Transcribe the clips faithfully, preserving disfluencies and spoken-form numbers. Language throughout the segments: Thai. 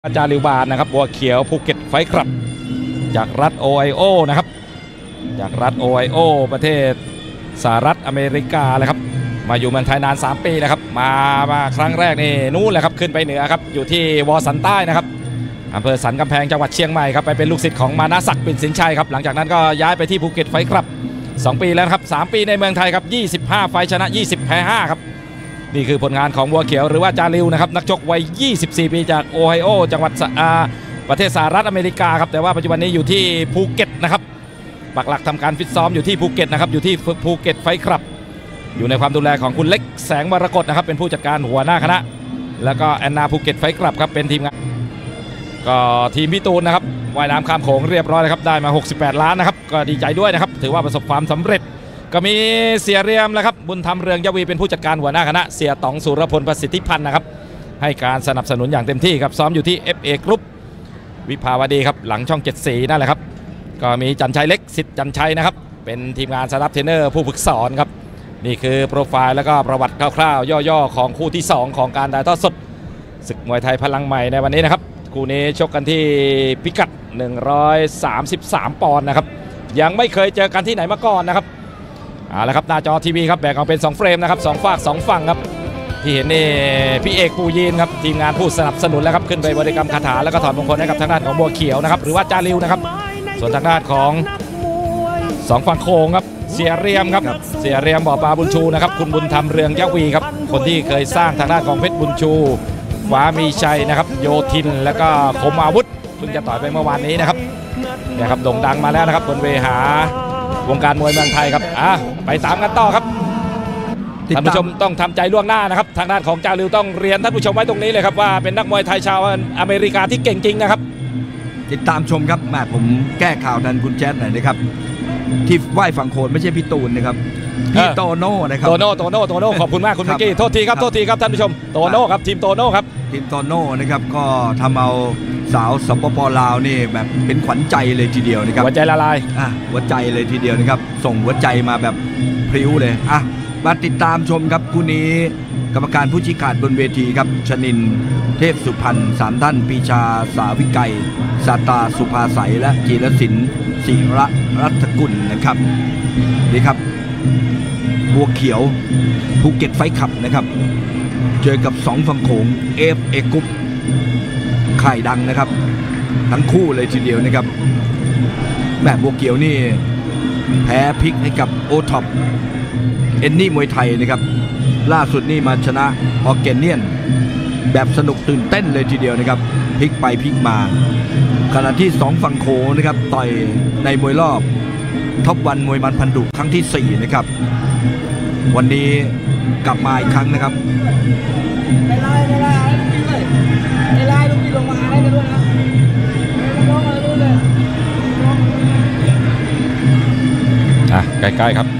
อาจารย์ลิวบานนะครับบัวเขียวภูเก็ตไฟท์คลับจากรัฐโอไฮโอนะครับจากรัฐโอไฮโอประเทศสหรัฐอเมริกาเลยครับมาอยู่เมืองไทยนานสามปีนะครับมามาครั้งแรกนี่นู้นแหละครับขึ้นไปเหนือครับอยู่ที่วอสันใต้นะครับอำเภอสันกำแพงจังหวัดเชียงใหม่ครับไปเป็นลูกศิษย์ของมานะศักดิ์ปิ่นสินชัยครับหลังจากนั้นก็ย้ายไปที่ภูเก็ตไฟท์คลับสองปีแล้วครับสามปีในเมืองไทยครับยี่สิบห้าไฟท์ชนะยี่สิบแพ้ห้าครับนี่คือผลงานของบัวเขียวหรือว่าจาริวนะครับนักชกวัยยี่สิบสี่ปีจากโอไฮโอจังหวัดประเทศสหรัฐอเมริกาครับแต่ว่าปัจจุบันนี้อยู่ที่ภูเก็ตนะครับปักหลักทำการฟิตซ้อมอยู่ที่ภูเก็ตนะครับอยู่ที่ภูเก็ตไฟท์คลับอยู่ในความดูแลของคุณเล็กแสงมรกตนะครับเป็นผู้จัดการหัวหน้าคณะแล้วก็แอนนาภูเก็ตไฟท์คลับครับเป็นทีมงานก็ทีมพี่ตูนนะครับว่ายน้ำข้ามโขงเรียบร้อยนะครับได้มาหกสิบแปดล้านนะครับก็ดีใจด้วยนะครับถือว่าประสบความสำเร็จก็มีเสียเรียมแล้วครับบุญธรรมเรืองยวีเป็นผู้จัดการหัวหน้าคณะเสียต๋องสุรพลประสิทธิพันธ์นะครับให้การสนับสนุนอย่างเต็มที่ครับซ้อมอยู่ที่ เอฟ เอ Group วิภาวดีครับหลังช่องเจ็ดสีนั่นแหละครับก็มีจันชัยเล็กสิทธิ์จันชัยนะครับเป็นทีมงานสตาฟเทรนเนอร์ผู้ฝึกสอนครับนี่คือโปรไฟล์แล้วก็ประวัติคร่าวๆย่อๆของคู่ที่สองของการถ่ายทอดสดศึกมวยไทยพลังใหม่ในวันนี้นะครับคู่นี้ชกกันที่พิกัดหนึ่งร้อยสามสิบสามปอนด์นะครับยังไม่เคยเจอกันที่ไหนมาก่อนนะครับเอาละครับหน้าจอทีวีครับแบ่งออกเป็นสองเฟรมนะครับสองฝากสองฝั่งครับที่เห็นนี่พี่เอกปูยีนครับทีมงานผู้สนับสนุนแล้วครับขึ้นไปบริกรรมคาถาแล้วก็ถอดมงคลให้กับทางด้านของบัวเขียวนะครับหรือว่าจาริวนะครับส่วนทางด้านของสองฝั่งโค้งครับเสียเรียมครับเสียเรียมบ่อปลาบุญชูนะครับคุณบุญธรรมเรืองยวีครับคนที่เคยสร้างทางด้านของเพชรบุญชูฟ้ามีชัยนะครับโยธินแล้วก็คมอาวุธเพิ่งจะต่อยไปเมื่อวานนี้นะครับเนี่ยครับโด่งดังมาแล้วนะครับบนเวหาวงการมวยเมืองไทยครับอ่ะไปตามกันต่อครับท่านผู้ชมต้องทำใจล่วงหน้านะครับทางด้านของจาริวต้องเรียนท่านผู้ชมไว้ตรงนี้เลยครับว่าเป็นนักมวยไทยชาวอเมริกาที่เก่งจริงนะครับติดตามชมครับแม่ผมแก้ข่าวทันคุณแจ๊ดหน่อยนะครับที่ไหว้ฝั่งโขนไม่ใช่พี่ตูนนะครับพี่โตโน่นะครับโตโน่โตโน่โตโน่ขอบคุณมากคุณเมื่อกี้โทษทีครับโทษทีครับท่านผู้ชมโตโน่ครับทีมโตโน่ครับทีมโตโน่นะครับก็ทำเอาสาวสปปลาวนี่แบบเป็นขวัญใจเลยทีเดียวนะครับหัวใจละลายอ่ะหัวใจเลยทีเดียวนะครับส่งหัวใจมาแบบพริ้วเลยอ่ะมาติดตามชมครับคู่นี้กรรมการผู้ชี้ขาดบนเวทีครับชนินเทพสุพรรณสามท่านปีชาสาวิไกสาตาสุภาใสและจีรศิลป์ศิระรัตกุลนะครับนี่ครับบัวเขียวภูเก็ตไฟท์คลับนะครับเจอกับสองฝั่งโขง เอฟ เอ Group ค่ายดังนะครับทั้งคู่เลยทีเดียวนะครับแม่บัวเขียวนี่แพ้พลิกให้กับโอท็อปเอนนี่มวยไทยนะครับล่าสุดนี่มาชนะออร์แกเนียนแบบสนุกตื่นเต้นเลยทีเดียวนะครับพลิกไปพลิกมาขณะที่สองฝั่งโขงนะครับต่อยในมวยรอบท็อปวันมวยมันพันดุครั้งที่สี่นะครับวันนี้กลับมาอีกครั้งนะครับไม่ไล่ไม่ไล่เลยไม่ไล่ลูกพี่ลงมาได้กันด้วยนะลงมาเลยเลยอ่ะใกล้ๆครับ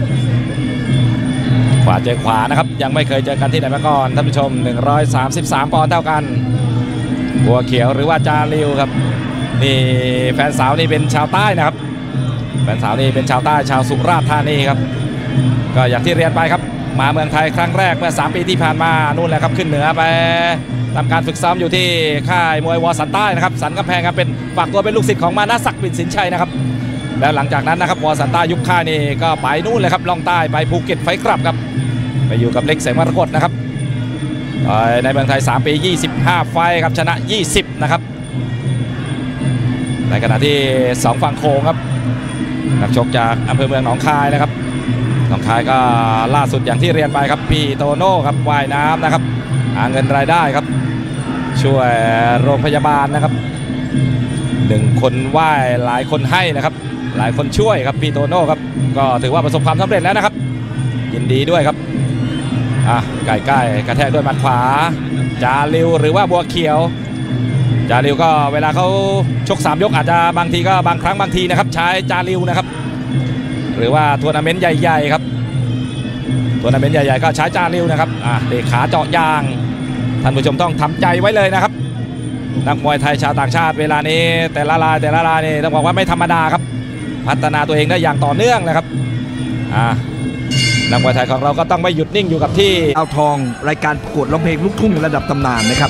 ขวาเจอขวานะครับยังไม่เคยเจอกันที่ไหนมาก่อนท่านผู้ชมหนึ่งร้อยสามสิบสามปอนด์เท่ากันบัวเขียวหรือว่าจาริวครับนี่แฟนสาวนี่เป็นชาวใต้นะครับแฟนสาวนี่เป็นชาวใต้ชาวสุราษฎร์ธานีครับก็อย่างที่เรียนไปครับมาเมืองไทยครั้งแรกเมื่อสามปีที่ผ่านมานู่นแหละครับขึ้นเหนือไปทำการฝึกซ้อมอยู่ที่ค่ายมวยวอสันใต้นะครับสันกำแพงครับเป็นฝากตัวเป็นลูกศิษย์ของมานะศักดิ์ปิ่นสินชัยนะครับแล้วหลังจากนั้นนะครับวอสันใต้ยุคค่ายนี่ก็ไปนู่นเลยครับล่องใต้ไปภูเก็ตไฟท์คลับครับไปอยู่กับเล็กแสงมรกตนะครับในเมืองไทยสามปียี่สิบห้าไฟท์ครับชนะยี่สิบนะครับในขณะที่สองฝั่งโขงครับนักชกจากอำเภอเมืองหนองคายนะครับหนองคายก็ล่าสุดอย่างที่เรียนไปครับพี่โตโน่ครับว่ายน้ำนะครับหาเงินรายได้ครับช่วยโรงพยาบาลนะครับหนึ่งคนว่ายหลายคนให้นะครับหลายคนช่วยครับพี่โตโน่ครับก็ถือว่าประสบความสำเร็จแล้วนะครับยินดีด้วยครับอ่ะใกล้ๆกระแทกด้วยหมัดขวาจาริวหรือว่าบัวเขียวจาริวก็เวลาเขาชกสามยกอาจจะบางทีก็บางครั้งบางทีนะครับใช้จาริวนะครับหรือว่าทัวร์นาเมนต์ใหญ่ๆครับทัวร์นาเมนต์ใหญ่ๆก็ใช้จาริวนะครับอ่ะเตะขาเจาะยางท่านผู้ชมต้องทำใจไว้เลยนะครับนักมวยไทยชาวต่างชาติเวลานี้แต่ละรายแต่ละรายนี่ต้องบอกว่าไม่ธรรมดาครับพัฒนาตัวเองได้อย่างต่อเนื่องนะครับอ่านักมวยไทยของเราก็ต้องไม่หยุดนิ่งอยู่กับที่เอาทองรายการประกวดร้องเพลงลูกทุ่งระดับตำนานนะครับ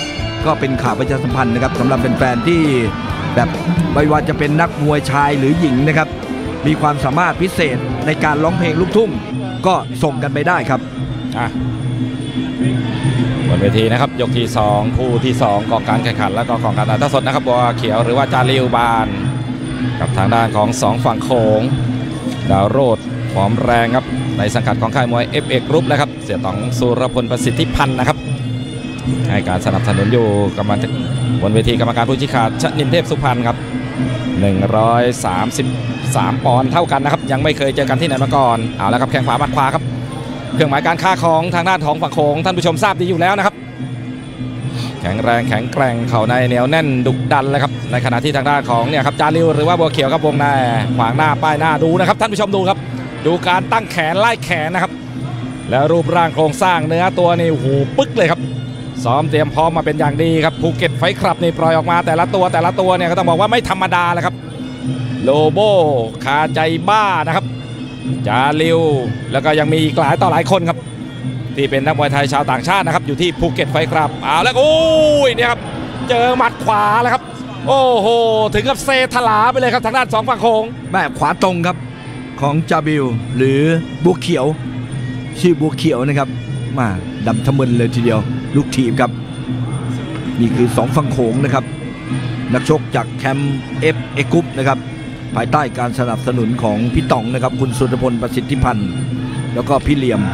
ก็เป็นข่าวประชาสัมพันธ์นะครับสำหรับแฟนๆที่แบบไม่ว่าจะเป็นนักมวยชายหรือหญิงนะครับมีความสามารถพิเศษในการร้องเพลงลูกทุ่งก็ส่งกันไปได้ครับอ่ะบนเวทีนะครับยกที่สองคู่ที่สองกองการแข่งขันและก็กองการถ่ายทอดสดนะครับบัวเขียวหรือว่าจาริวบานกับทางด้านของสองฝั่งโขงดาวโรดหอมแรงครับในสังกัดของค่ายมวย เอฟ เอ Group นะครับเสี่ยต๋องสุรพลประสิทธิพันธ์นะครับให้การสนับสนุนอยู่กรรมการบนเวทีกรรมการผู้ชี้ขาดชนินเทพสุพรรณครับหนึ่งร้อยสามสิบสามปอนด์เท่ากันนะครับยังไม่เคยเจอกันที่ไหนมาก่อนเอาแล้วครับแข้งขวามัดขวาครับเครื่องหมายการค้าของทางด้านของฝั่งโขงท่านผู้ชมทราบดีอยู่แล้วนะครับแข็งแรงแข็งแกร่งเข่าในเหนียวแน่นดุดันเลยครับในขณะที่ทางด้านของเนี่ยครับจาริวหรือว่าบัวเขียวครับวงในขวางหน้าป้ายหน้าดูนะครับท่านผู้ชมดูครับดูการตั้งแขนไล่แขนนะครับแล้วรูปร่างโครงสร้างเนื้อตัวนี่โอ้โหปึ๊กเลยครับซ้อมเตรียมพร้อมมาเป็นอย่างดีครับภูเก็ตไฟคลับนี่ปล่อยออกมาแต่ละตัวแต่ละตัวเนี่ยก็ต้องบอกว่าไม่ธรรมดาเลยครับโลโบคาใจบ้านะครับจาริวแล้วก็ยังมีอีกหลายต่อหลายคนครับที่เป็นนักมวยไทยชาวต่างชาตินะครับอยู่ที่ภูเก็ตไฟคลับเอาแล้วโอ้ยเนี่ยครับเจอหมัดขวาแล้วครับโอ้โหถึงกับเซทลาไปเลยครับทางด้านสองฝั่งโขงแม่ขวาตรงครับของจาบิวหรือบัวเขียวชื่อบัวเขียวนะครับมาดำทะมึนเลยทีเดียวลูกทีมครับนี่คือสองฝั่งโขงนะครับนักชกจากแคมป์ เอฟ เอ Group นะครับภายใต้การสนับสนุนของพี่ต๋องนะครับคุณสุรพลประสิทธิพันธ์แล้วก็พี่เหลี่ยม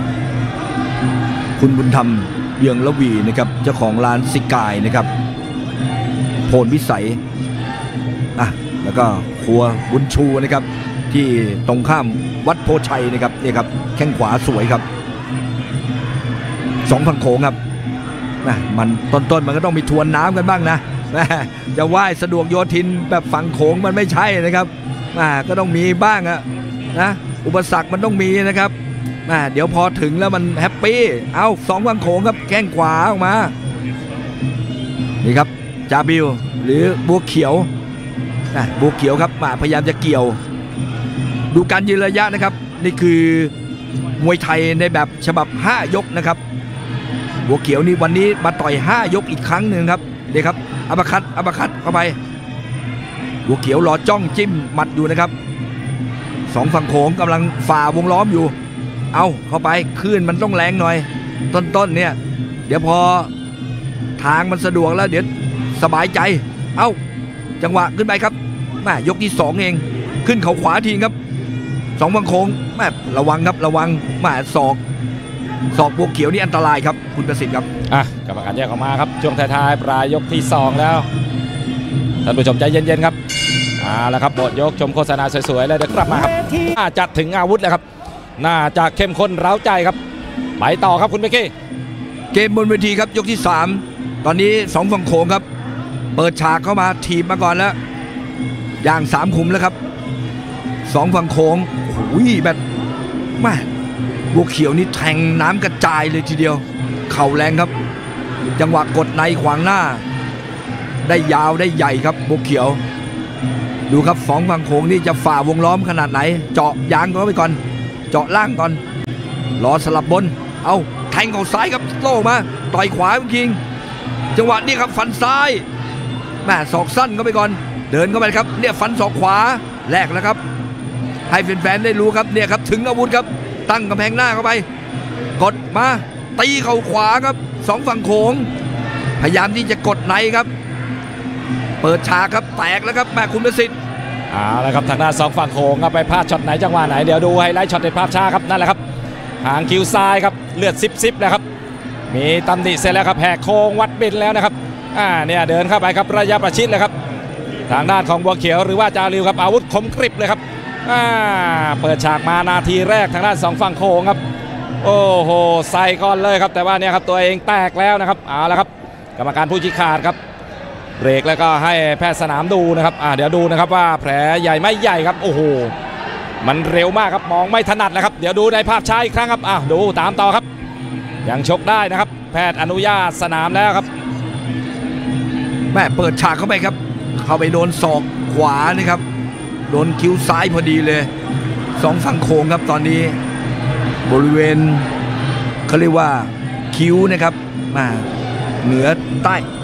คุณบุญธรรมเบียงละวีนะครับเจ้าของร้านสิกายนะครับโพนวิสัยอ่ะแล้วก็ครัวบุญชูนะครับที่ตรงข้ามวัดโพชัยนะครับนี่ครับแข้งขวาสวยครับสองฝั่งโขงครับนะมันต้นๆมันก็ต้องมีทวนน้ำกันบ้างนะจะว่ายสะดวกโยทินแบบฝั่งโขงมันไม่ใช่นะครับก็ต้องมีบ้างอะนะอุปสรรคมันต้องมีนะครับเดี๋ยวพอถึงแล้วมันแฮปปี้เอาสองฝั่งโขงครับแข้งขวาออกมานี่ครับจาบิวหรือบัวเขียวบัวเขียวครับมาพยายามจะเกี่ยวดูการยืนระยะนะครับนี่คือมวยไทยในแบบฉบับห้ายกนะครับบัวเขียวนี่วันนี้มาต่อยห้ายกอีกครั้งหนึ่งครับนี่ครับอัปเปอร์คัตอัปเปอร์คัตเข้าไปบัวเขียวรอจ้องจิ้มหมัดอยู่นะครับสองฝั่งโขงกำลังฝ่าวงล้อมอยู่เอาเข้าไปคลื่นมันต้องแรงหน่อยต้นๆเนี่ยเดี๋ยวพอทางมันสะดวกแล้วเดี๋ยวสบายใจเอาจังหวะขึ้นไปครับแม่ยกที่สองเองขึ้นเขาขวาทีครับสองฝั่งโขงแม่ระวังครับระวังแม่ศอกศอกบัวเขียวนี่อันตรายครับคุณประสิทธิ์ครับอ่ะกรรมการแยกออกมาครับช่วงท้ายๆปลายยกที่สองแล้วท่านผู้ชมใจเย็นๆครับอ่าแล้วครับหมดยกชมโฆษณาสวยๆแล้วเดี๋ยวกลับมาครับน่าจะถึงอาวุธแล้วครับน่าจะเข้มข้นเร้าใจครับไปต่อครับคุณเบกกี้เกมบนเวทีครับยกที่สามตอนนี้สองฝั่งโขงครับเปิดฉากเข้ามาถีบมาก่อนแล้วอย่างสามขุมแล้วครับสองฝั่งโขงโอ้ยแบบแม่บัวเขียวนี่แทงน้ำกระจายเลยทีเดียวเข่าแรงครับจังหวะกดในขวางหน้าได้ยาวได้ใหญ่ครับบัวเขียวดูครับสองฝั่งโขงนี่จะฝ่าวงล้อมขนาดไหนเจาะยางเขาไปก่อนเจาะล่างก่อนรอสลับบนเอาแทงเข่าซ้ายครับโต้มาต่อยขวาจริงจังหวะนี้ครับฟันซ้ายแม่ศอกสั้นเข้าไปก่อนเดินเข้าไปครับเนี่ยฟันศอกขวาแรกแล้วครับให้แฟนๆได้รู้ครับเนี่ยครับถึงอาวุธครับตั้งกำแพงหน้าเข้าไปกดมาตีเข่าขวาครับสองฝั่งโขงพยายามที่จะกดในครับเปิดฉากครับแตกแล้วครับแม่คุณประสิทธิ์เอาละครับทางด้านสองฝั่งโขงครับไปพลาดช็อตไหนจังหวะไหนเดี๋ยวดูไฮไลท์ช็อตเด็ดภาพช้าครับนั่นแหละครับหางคิ้วซ้ายครับเลือดซิบซิบนะครับมีตำหนิเสร็จแล้วครับแหกโค้งวัดบินแล้วนะครับอ่าเนี่ยเดินเข้าไปครับระยะประชิดเลยครับทางด้านของบัวเขียวหรือว่าจาริวครับอาวุธคมกริบเลยครับอ่าเปิดฉากมานาทีแรกทางด้านสองฝั่งโขงครับโอ้โหใส่ก่อนเลยครับแต่ว่าเนี่ยครับตัวเองแตกแล้วนะครับเอาละครับกรรมการผู้ชี้ขาดครับเบรกแล้วก็ให้แพทย์สนามดูนะครับอ่าเดี๋ยวดูนะครับว่าแผลใหญ่ไม่ใหญ่ครับโอ้โหมันเร็วมากครับมองไม่ถนัดนะครับเดี๋ยวดูในภาพช้าอีกครั้งครับอ่าดูตามต่อครับยังชกได้นะครับแพทย์อนุญาตสนามแล้วครับแม่เปิดฉากเข้าไปครับเข้าไปโดนศอกขวานี่ครับโดนคิ้วซ้ายพอดีเลยสองฝั่งโขงครับตอนนี้บริเวณเขาเรียกว่าคิ้วนะครับมาเหนือใต้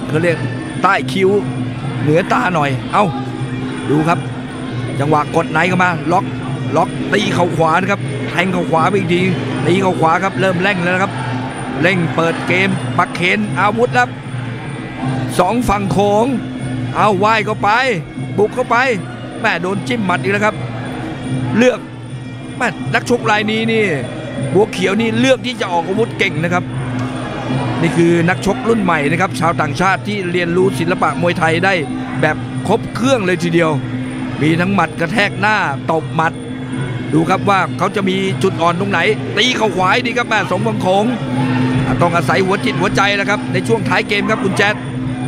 เขาเรียกใต้คิ้วเหนือตาหน่อยเอ้าดูครับจังหวะกดไหนเข้ามาล็อกล็อกตีเข่าขวานะครับแทงเข่าขวาไปอีกทีตีเข่าขวาครับเริ่มเร่งแล้วนะครับเร่งเปิดเกมปักเข็นอาวุธครับสองฝั่งโขงเอาว่ายเข้าไปบุกเข้าไปแม่โดนจิ้มหมัดอีกแล้วครับเลือกแม่นักชกรายนี้นี่บัวเขียวนี่เลือกที่จะออกอาวุธเก่งนะครับนี่คือนักชกรุ่นใหม่นะครับชาวต่างชาติที่เรียนรู้ศิลปะมวยไทยได้แบบครบเครื่องเลยทีเดียวมีทั้งหมัดกระแทกหน้าตบหมัดดูครับว่าเขาจะมีจุดอ่อนตรงไหนตีเข่าขวาดีครับแม่สองฝั่งโขงต้องอาศัยหัวจิตหัวใจนะครับในช่วงท้ายเกมครับคุณแจ๊ด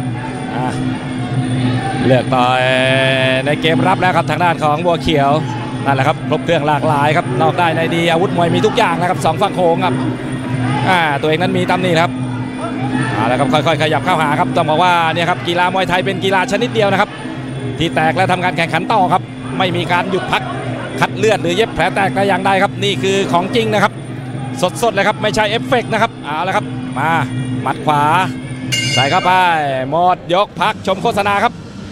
เลือกต่อยในเกมรับแล้วครับทางด้านของบัวเขียวนั่นแหละครับครบเครื่องหลากหลายครับนอกได้ในดีอาวุธมวยมีทุกอย่างนะครับสองฝั่งโขงครับอ่าตัวเองนั้นมีตำหนิครับเอาละครับค่อยๆขยับเข้าหาครับต้องบอกว่าเนี่ยครับกีฬามวยไทยเป็นกีฬาชนิดเดียวนะครับที่แตกและทำการแข่งขันต่อครับไม่มีการหยุดพักคัดเลือดหรือเย็บแผลแตกแต่อย่างใดครับนี่คือของจริงนะครับสดๆเลยครับไม่ใช่เอฟเฟกต์นะครับเอาละครับมาหมัดขวาใส่เข้าไปหมดยกพักชมโฆษณาครับ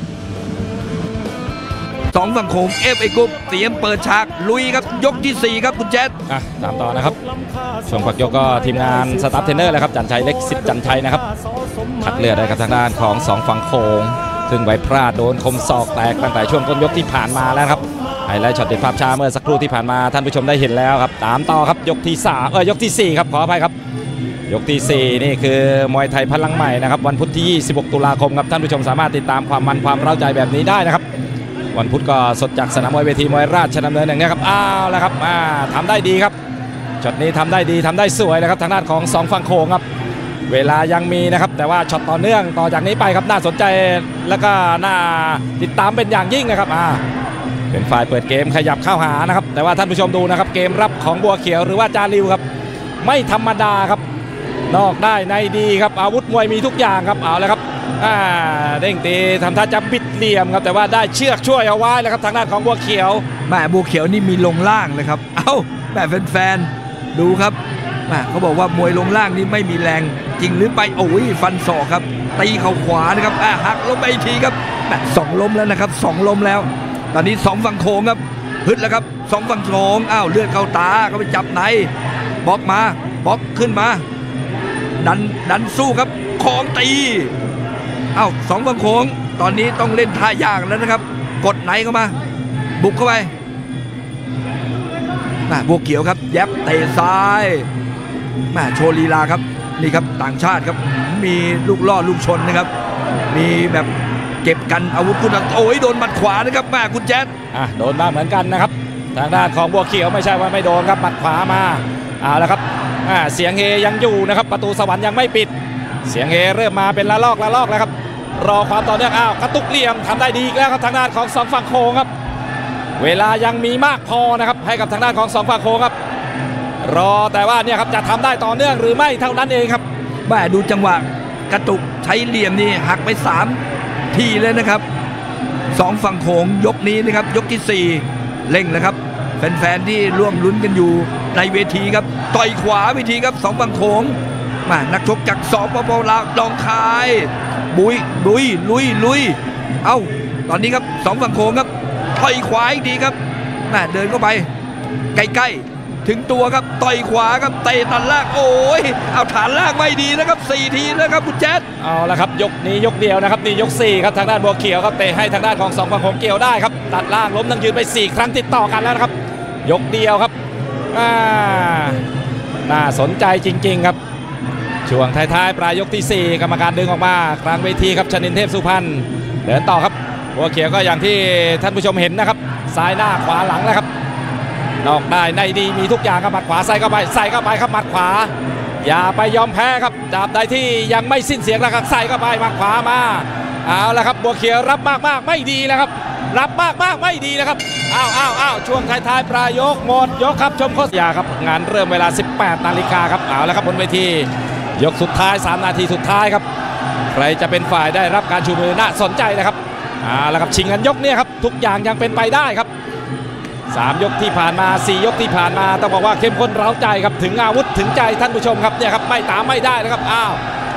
สองฝั่งโขงเอฟไอกรุ๊ปเตรียมเปิดฉากลุยครับยกที่สี่ครับคุณแจ๊ดอ่ะตามต่อนะครับช่วงพักยกก็ทีมงานสตาฟเทรนเนอร์เลยครับจันชัยเล็กสิทธิ์จันชัยนะครับคัดเลือดได้กับทางด้านของสองฝั่งโขงซึ่งไว้พลาดโดนคมศอกแตกตั้งแต่ช่วงต้นยกที่ผ่านมาแล้วครับไฮไลท์ช็อตเด็ดภาพช้าเมื่อสักครู่ที่ผ่านมาท่านผู้ชมได้เห็นแล้วครับตามต่อครับยกที่สามเออยกที่สี่ครับขออภัยครับยกที่สี่นี่คือมวยไทยพลังใหม่นะครับวันพุธที่ยี่สิบหกตุลาคมครับท่านผู้ชมสามารถติดตามความมันความเร้าใจแบบนี้ได้นะครับวันพุธก็สดจากสนามมวยเวทีมวยราชดำเนินอย่างนี้ครับอ้าวแล้วครับอ่าทำได้ดีครับช็อตนี้ทำได้ดีทำได้สวยเลยครับทางด้านของสองฝั่งโขงครับเวลายังมีนะครับแต่ว่าช็อตต่อเนื่องต่อจากนี้ไปครับน่าสนใจแล้วก็น่าติดตามเป็นอย่างยิ่งนะครับอ่าเป็นฝ่ายเปิดเกมขยับเข้าหานะครับแต่ว่าท่านผู้ชมดูนะครับเกมรับของบัวเขียวหรือว่าจาริวครับไม่ธรรมดาครับนอกได้ในดีครับอาวุธมวยมีทุกอย่างครับเอาเลยครับอ่าเด้งตีทำท่าจะบิดเหลี่ยมครับแต่ว่าได้เชือกช่วยเอาไว้แล้วครับทางด้านของบัวเขียวแม่บัวเขียวนี่มีลงล่างเลยครับเอ้าแม่แฟนๆดูครับแม่เขาบอกว่ามวยลงล่างนี่ไม่มีแรงจริงหรือไปโอ้ยฟันศอกครับตีเข่าขวานะครับอ่าหักล้มไปอีกทีครับแม่สองล้มแล้วนะครับสองล้มแล้วตอนนี้สองฝั่งโขงครับฮึดแล้วครับสองฝั่งโขงอ้าวเลือดเข้าตาเขาไปจับไหนบล็อกมาบล็อกขึ้นมาดันดันสู้ครับของตีเอ้าสองฝั่งโขงตอนนี้ต้องเล่นท่ายากแล้วนะครับกดไหนเข้ามาบุกเข้าไปมาบัวเขียวครับแยบเตะซ้ายมาโชว์ลีลาครับนี่ครับต่างชาติครับมีลูกล่อลูกชนนะครับมีแบบเก็บกันอาวุธคุณโอ้ยโดนหมัดขวานะครับแม่คุณแจ๊ดอ่ะโดนมาเหมือนกันนะครับทางด้านของบัวเขียวไม่ใช่ว่าไม่โดนครับหมัดขวามาเอาละครับอ่าเสียงเฮยังอยู่นะครับประตูสวรรค์ยังไม่ปิดเสียงเฮเริ่มมาเป็นละลอกละลอกแล้วครับรอความต่อเนื่องอ้าวกระตุกเหลี่ยมทำได้ดีอีกแล้วครับทางด้านของสองฝั่งโขงครับเวลายังมีมากพอนะครับให้กับทางด้านของสองฝั่งโขงครับรอแต่ว่าเนี่ยครับจะทำได้ต่อเนื่องหรือไม่เท่านั้นเองครับแม่ดูจังหวะกระตุกใช้เหลี่ยมนี่หักไปสามทีเลยนะครับสองฝั่งโขงยกนี้นะครับยกที่สี่เร่งนะครับแฟนๆที่ร่วมลุ้นกันอยู่ในเวทีครับต่อยขวาเวทีครับสองฝั่งโขงมานักชกจากสปปลาวลองคายบุยลุยลุยลุยเอ้าตอนนี้ครับสองฝั่งโขงครับต่อยขวาอีกทีครับมาเดินเข้าไปใกล้ๆถึงตัวครับต่อยขวาครับเตะตัดล่างโอ้ยเอาฐานล่างไม่ดีนะครับสี่ทีนะครับคุณแจ๊ดเอาละครับยกนี้ยกเดียวนะครับนี่ยกสี่ครับทางด้านบัวเขียวครับเตะให้ทางด้านของสองฝั่งโขงเกี่ยวได้ครับตัดล่างล้มทั้งยืนไปสี่ครั้งติดต่อกันแล้วนะครับยกเดียวครับอ่าน่าสนใจจริงๆครับช่วงท้ายๆปลายยกที่สี่กรรมการดึงออกมากลางเวทีครับชนินเทพสุพรรณเดินต่อครับบัวเขียวก็อย่างที่ท่านผู้ชมเห็นนะครับซ้ายหน้าขวาหลังนะครับนอกได้ในดีมีทุกอย่างครับหมัดขวาใส่เข้าไปใส่เข้าไปครับหมัดขวาอย่าไปยอมแพ้ครับจับใดที่ยังไม่สิ้นเสียงแล้วครับใส่เข้าไปหมัดขวามาเอาละครับบัวเขียวรับมากมากไม่ดีนะครับรับมากมากไม่ดีนะครับอ้าวอ้าวอ้าวช่วงท้ายๆปลายยกหมดยกครับชมโฆษณาครับงานเริ่มเวลาสิบแปดนาฬิกาครับเอาละครับบนเวทียกสุดท้ายสามนาทีสุดท้ายครับใครจะเป็นฝ่ายได้รับการชูมือน่าสนใจนะครับเอาละครับชิงกันยกเนี่ยครับทุกอย่างยังเป็นไปได้ครับสามยกที่ผ่านมาสี่ยกที่ผ่านมาต้องบอกว่าเข้มข้นเร้าใจครับถึงอาวุธถึงใจท่านผู้ชมครับเนี่ยครับไม่ตามไม่ได้นะครับอ้าว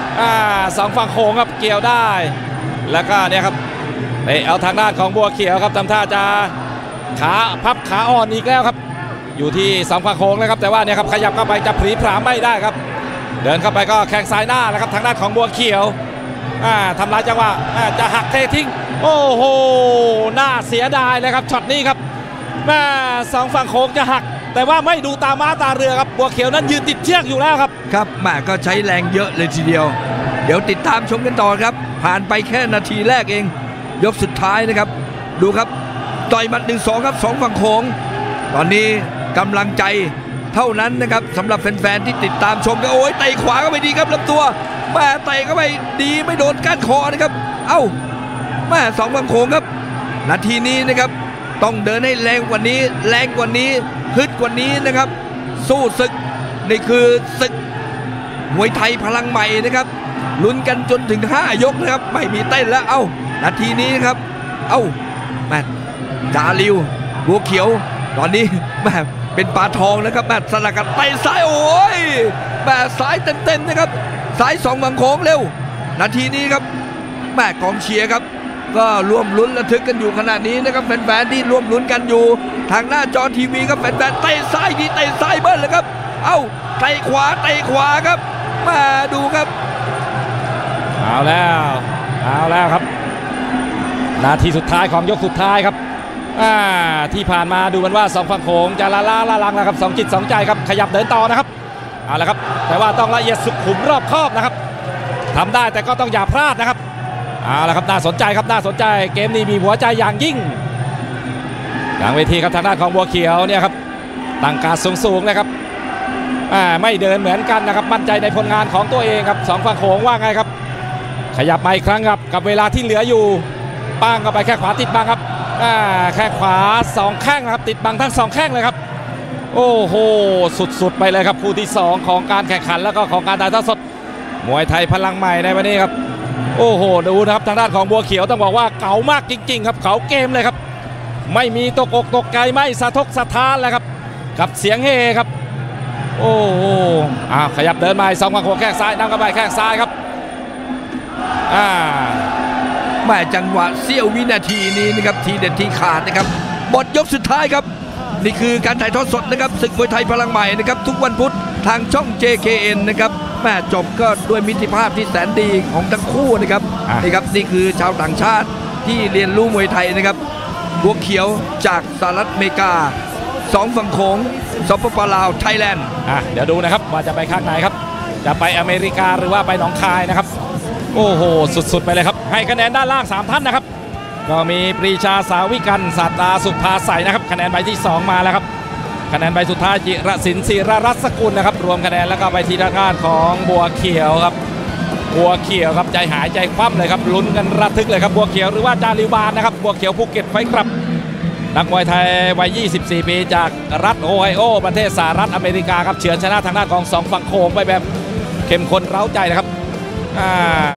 อ่าสองฝั่งโขงครับเกี่ยวได้แล้วก็เนี่ยครับเตะเอาทางด้านของบัวเขียวครับทำท่าจะขาพับขาอ่อนอีกแล้วครับอยู่ที่สองฝั่งโขงนะครับแต่ว่าเนี่ยครับขยับเข้าไปจะผลีผลามไม่ได้ครับเดินเข้าไปก็แข้งซ้ายหน้าแล้วครับทางด้านของบัวเขียวอ่าทำลายจังหวะจะหักเททิ้งโอ้โหน่าเสียดายเลยครับช็อตนี้ครับแม่สองฝั่งโขงจะหักแต่ว่าไม่ดูตาม้าตาเรือครับบัวเขียวนั้นยืนติดเชือกอยู่แล้วครับครับแม่ก็ใช้แรงเยอะเลยทีเดียวเดี๋ยวติดตามชมกันต่อครับผ่านไปแค่นาทีแรกเองยกสุดท้ายนะครับดูครับต่อยหมัดหนึ่งสองครับสองฝั่งโขงตอนนี้กำลังใจเท่านั้นนะครับสำหรับแฟนๆที่ติดตามชมกันโอ้ยเตะขวาก็ไม่ดีครับลำตัวแม่เตะก็ไม่ดีไม่โดนก้านคอนะครับเอ้าแม่สองฝั่งโขงครับนาทีนี้นะครับต้องเดินให้แรงกว่านี้แรงกว่านี้ฮึดกว่านี้นะครับสู้ศึกนี่คือศึกมวยไทยพลังใหม่นะครับลุ้นกันจนถึงห้ายกนะครับไม่มีเต้นแล้วเอ้านาทีนี้ครับเอ้าแม่จาริวบัวเขียวตอนนี้แม่เป็นปลาทองนะครับแม่สลักกันเตะซ้ายโอ้ยแม่ซ้ายเต็มๆนะครับซ้ายสองฝั่งโขงเร็วนาทีนี้ครับแม่กองเชียร์ครับก็ร่วมลุ้นระทึกกันอยู่ขณะนี้นะครับแฟนๆที่ร่วมลุ้นกันอยู่ทางหน้าจอทีวีครับแฟนๆเตะซ้ายดีเตะซ้ายเบิ้ลเลยครับเอ้าเตะขวาเตะขวาครับมาดูครับเอาแล้วเอาแล้วครับนาทีสุดท้ายของยกสุดท้ายครับอ่าที่ผ่านมาดูมันว่าสองฝั่งโขงจะละล้าละลังนะครับสองจิตสองใจครับขยับเดินต่อนะครับเอาละครับแต่ว่าต้องละเอียดสุขุมรอบคอบนะครับทำได้แต่ก็ต้องอย่าพลาดนะครับเอาละครับน่าสนใจครับน่าสนใจเกมนี้มีหัวใจอย่างยิ่งหลังเวทีครับทางด้านของบัวเขียวเนี่ยครับตั้งการสูงๆเลยครับอ่าไม่เดินเหมือนกันนะครับมั่นใจในผลงานของตัวเองครับสองฝั่งโขงว่าไงครับขยับมาอีกครั้งครับกับเวลาที่เหลืออยู่ป้างเข้าไปแค่ขวาติดบังครับอ่าแค่ขวาสองแข้งครับติดบังทั้งสองแข้งเลยครับโอ้โหสุดๆไปเลยครับคู่ที่สองของการแข่งขันแล้วก็ของการถ่ายทอดสดมวยไทยพลังใหม่ในวันนี้ครับโอ้โหดูนะครับทางด้านของบัวเขียวต้องบอกว่าเก๋ามากจริงๆครับเก๋าเกมเลยครับไม่มีตกอกตกใจไม่สะทกสะท้านเลยครับกับเสียงเฮครับโอ้โหอ่าขยับเดินมาสองฝั่งโขงแข้งซ้ายนำเข้าไปแข้งซ้ายครับอ่าแม่จังหวะเสี้ยววินาทีนี้นะครับทีเด็ดทีขาดนะครับหมดยกสุดท้ายครับนี่คือการถ่ายทอดสดนะครับศึกมวยไทยพลังใหม่นะครับทุกวันพุธทางช่อง เจ เค เอ็น นะครับแม่จบก็ด้วยมิตรภาพที่แสนดีของทั้งคู่นะครับนี่ครับนี่คือชาวต่างชาติที่เรียนรู้มวยไทยนะครับบัวเขียวจากสหรัฐอเมริกาสองฝั่งโขงสปปลาวไทยแลนด์อ่ะเดี๋ยวดูนะครับว่าจะไปข้างไหนครับจะไปอเมริกาหรือว่าไปหนองคายนะครับโอ้โหสุดๆไปเลยครับให้คะแนนด้านล่างสามท่านนะครับก็มีปรีชาสาวิกันศาสตราสุภาใสนะครับคะแนนใบที่สองมาแล้วครับคะแนนใบสุดท้ายจิรศิลป์ศิรรัตน์สกุลนะครับรวมคะแนนแล้วก็ไปที่ด้านของบัวเขียวครับบัวเขียวครับใจหายใจคว่ำเลยครับลุ้นกันระทึกเลยครับบัวเขียวหรือว่าจาริวบานนะครับบัวเขียวภูเก็ตไฟครับนักมวยไทยวัยยี่สิบสี่ปีจากรัฐโอไฮโอประเทศสหรัฐอเมริกาครับเฉือนชนะทางด้านของสองฝั่งโขงไปแบบเข้มข้นเร้าใจนะครับอ่า